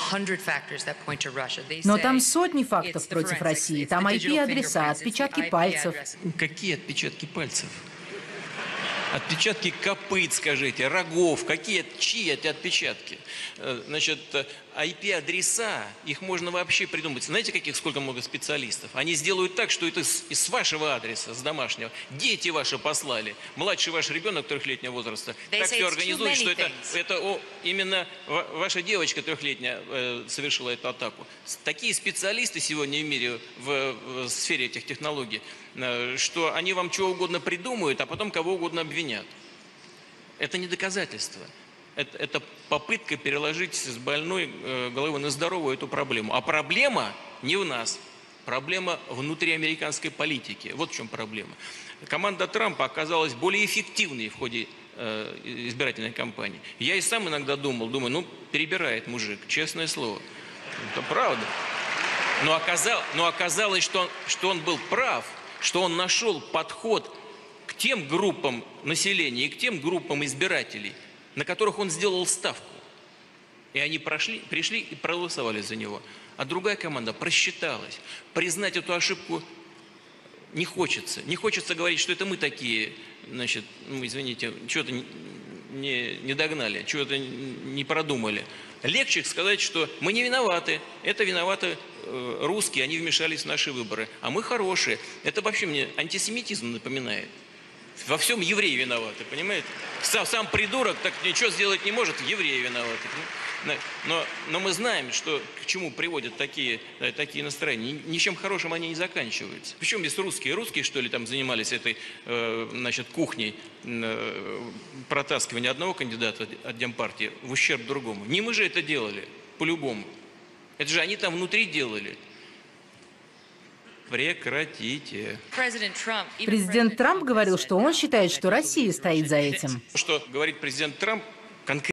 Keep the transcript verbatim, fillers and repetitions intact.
Но там сотни фактов против России. Там ай пи-адреса, отпечатки пальцев. Какие отпечатки пальцев? Отпечатки копыт, скажите, рогов, какие, чьи эти отпечатки? Значит, ай пи-адреса, их можно вообще придумать. Знаете, каких сколько много специалистов? Они сделают так, что это с, с вашего адреса, с домашнего. Дети ваши послали, младший ваш ребенок трехлетнего возраста. Так все организуют, что это, это о, именно ваша девочка трехлетняя э, совершила эту атаку. Такие специалисты сегодня в мире в, в сфере этих технологий, э, что они вам чего угодно придумают, а потом кого угодно обвинят. Это не доказательство. Это, это попытка переложить с больной э, головы на здоровую эту проблему. А проблема не в нас. Проблема внутри американской политики. Вот в чем проблема. Команда Трампа оказалась более эффективной в ходе э, избирательной кампании. Я и сам иногда думал, думаю, ну, перебирает мужик, честное слово. Это правда. Но, оказал, но оказалось, что он, что он был прав, что он нашел подход к тем группам населения и к тем группам избирателей, на которых он сделал ставку. И они прошли, пришли и проголосовали за него. А другая команда просчиталась. Признать эту ошибку не хочется. Не хочется говорить, что это мы такие, значит, ну, извините, что-то не, не догнали, чего-то не продумали. Легче сказать, что мы не виноваты. Это виноваты э, русские, они вмешались в наши выборы. А мы хорошие. Это вообще мне антисемитизм напоминает. Во всем евреи виноваты, понимаете? Сам, сам придурок так ничего сделать не может, евреи виноваты. Но, но мы знаем, что, к чему приводят такие, такие настроения. Ничем хорошим они не заканчиваются. Причем здесь русские? Русские, что ли, там занимались этой э, значит, кухней э, протаскивания одного кандидата от Демпартии в ущерб другому? Не мы же это делали, по-любому. Это же они там внутри делали. Прекратите. Президент Трамп говорил, что он считает, что Россия стоит за этим. Что говорит президент Трамп, конкретно.